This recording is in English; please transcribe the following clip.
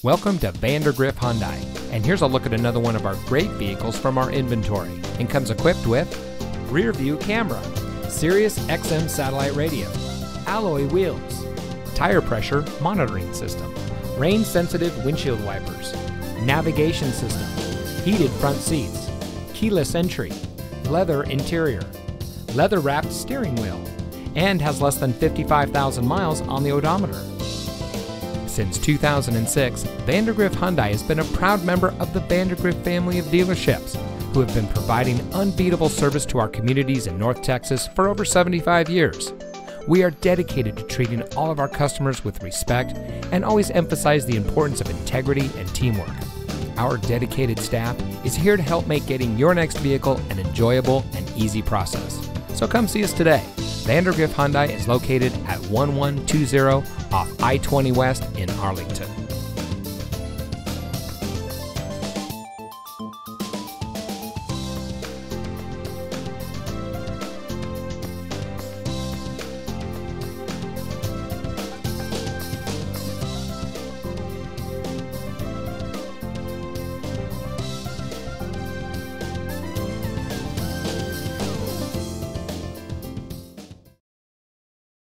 Welcome to Vandergrift Hyundai, and here's a look at another one of our great vehicles from our inventory, and comes equipped with rear view camera, Sirius XM satellite radio, alloy wheels, tire pressure monitoring system, rain sensitive windshield wipers, navigation system, heated front seats, keyless entry, leather interior, leather wrapped steering wheel, and has less than 55,000 miles on the odometer. Since 2006, Vandergrift Hyundai has been a proud member of the Vandergrift family of dealerships, who have been providing unbeatable service to our communities in North Texas for over 75 years. We are dedicated to treating all of our customers with respect and always emphasize the importance of integrity and teamwork. Our dedicated staff is here to help make getting your next vehicle an enjoyable and easy process. So come see us today. Vandergrift Hyundai is located at 1120 off I-20 West in Arlington.